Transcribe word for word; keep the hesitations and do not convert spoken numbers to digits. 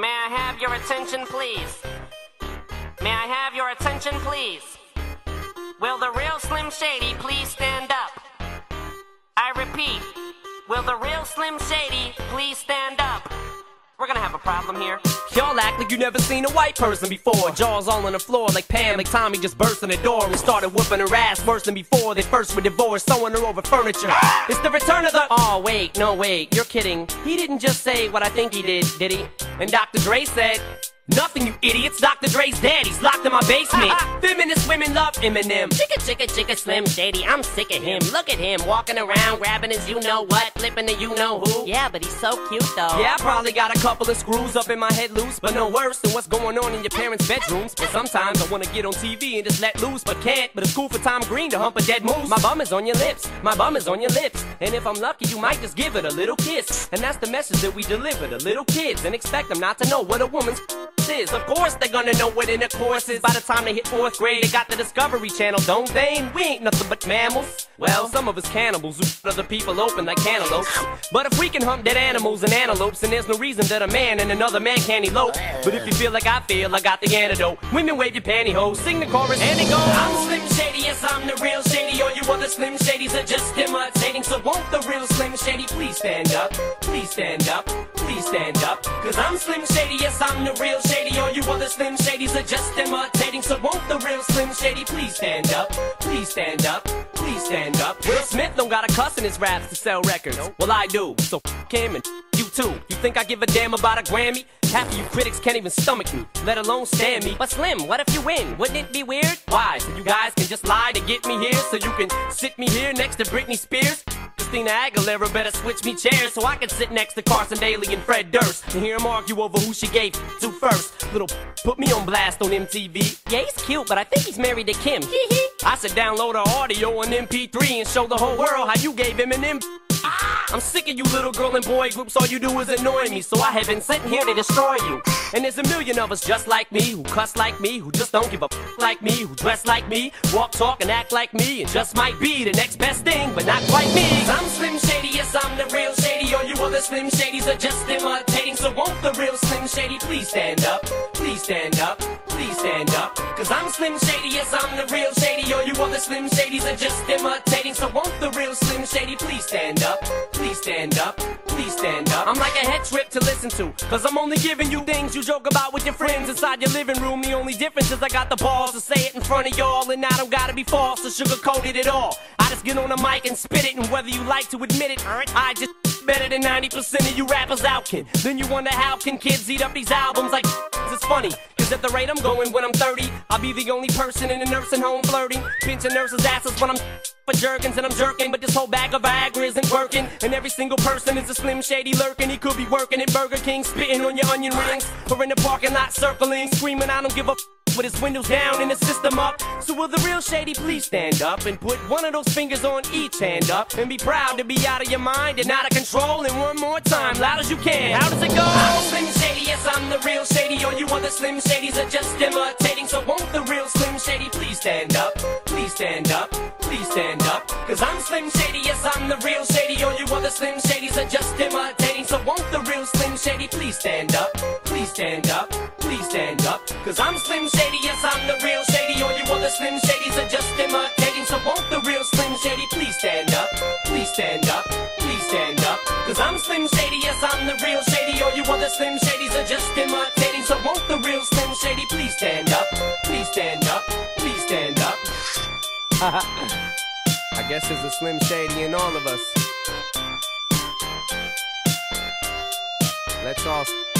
May I have your attention, please? May I have your attention, please? Will the real Slim Shady please stand up? I repeat, will the real Slim Shady please stand up? We're gonna have a problem here. Y'all act like you never seen a white person before. Jaws all on the floor like Pam, like Tommy just burst in the door and started whooping her ass worse than before they first were divorced, throwing her over furniture. It's the return of the... Oh, wait, no, wait, you're kidding. He didn't just say what I think he did, did he? And Doctor Dre said... Nothing, you idiots. Doctor Dre's dead. He's locked in my basement. Feminist women love Eminem. Chicka, chicka, chicka, Slim Shady. I'm sick of him. Look at him walking around, grabbing his you-know-what, flipping the you-know-who. Yeah, but he's so cute, though. Yeah, I probably got a couple of screws up in my head loose, but no worse than what's going on in your parents' bedrooms. But sometimes I wanna get on T V and just let loose, but can't. But it's cool for Tom Green to hump a dead moose. My bum is on your lips. My bum is on your lips. And if I'm lucky, you might just give it a little kiss. And that's the message that we deliver to little kids and expect them not to know what a woman's is. Of course they're gonna know what intercourse is. By the time they hit fourth grade, they got the Discovery Channel, don't they? And we ain't nothing but mammals. Well, some of us cannibals who other people open like cantaloupes. But if we can hump dead animals and antelopes, and there's no reason that a man and another man can't elope. But if you feel like I feel, I got the antidote. Women wave your pantyhose, sing the chorus, and it goes. I'm Slim Shady, yes, I'm the real Shady. All you other Slim Shadys are just imitating. So won't the real Slim Shady please stand up? Please stand up, please stand up. Cause I'm Slim Shady, yes, I'm the real Shady. All you other Slim Shadys are just imitating. So won't the real Slim Shady please stand up? Please stand up, please stand up. Will Smith don't got a cuss in his raps to sell records. Well, I do, so f him and you too. You think I give a damn about a Grammy? Half of you critics can't even stomach me, let alone stand me. But Slim, what if you win? Wouldn't it be weird? Why? So you guys can just lie to get me here, so you can sit me here next to Britney Spears? Christina Aguilera better switch me chairs so I can sit next to Carson Daly and Fred Durst and hear them argue over who she gave to first. Little put me on blast on M T V. Yeah, he's cute, but I think he's married to Kim. I should download her audio on M P three and show the whole world how you gave him an M P. I'm sick of you little girl and boy groups, all you do is annoy me. So I have been sent here to destroy you. And there's a million of us just like me, who cuss like me, who just don't give a f like me, who dress like me, walk, talk, and act like me, and just might be the next best thing, but not quite me. Cause I'm Slim Shady, yes, I'm the real Shady. All you other Slim Shadys are just imitating. So won't the real Slim Shady please stand up? Please stand up, please stand up. Cause I'm Slim Shady, yes, I'm the real Shady. All you other Slim Shadys are just imitating. So won't the real Slim Shady please stand up? Please stand up, please stand up. I'm like a head trip to listen to, cause I'm only giving you things you joke about with your friends inside your living room. The only difference is I got the balls to say it in front of y'all, and I don't gotta be false or sugarcoated at all. I just get on the mic and spit it, and whether you like to admit it, I just better than ninety percent of you rappers out, kid. Then you wonder how can kids eat up these albums like it's funny. Cause at the rate I'm going when I'm thirty, I'll be the only person in a nursing home flirting, pinching nurses' asses when I'm for Jergens and I'm jerking. But this whole bag of Viagra isn't working, and every single person is a Slim Shady lurking. He could be working at Burger King, spitting on your onion rings, or in the parking lot circling, screaming I don't give a f with his windows down and his system up. So will the real Shady please stand up and put one of those fingers on each hand up and be proud to be out of your mind and out of control? And one more time, loud as you can, how does it go? I'm Slim Shady, yes, I'm the real Shady. All you other Slim Shadys are just imitating. So won't the real Slim Shady please stand up? Please stand up, please stand up. Cause I'm Slim Shady, yes, I'm the real Shady. All you other Slim Shadys are just imitating. So won't the real Slim Shady please stand up? Please stand up, please stand up. Cause I'm Slim Shady, yes, I'm the real Shady. All you other Slim Shadys are just imitating. So won't the real Slim Shady please stand up? Please stand up, please stand up. Cause I'm Slim Shady, yes, I'm the real Shady. All you other Slim Shadys are just imitating. So won't the real Slim Shady please stand up? Please stand up, please stand up. I guess there's a Slim Shady in all of us. Let's all